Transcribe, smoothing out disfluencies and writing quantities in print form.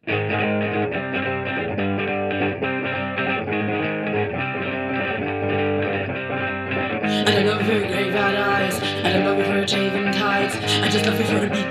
And I love you for your great bad eyes, and I love you for your shaven tights. I just love you for the beat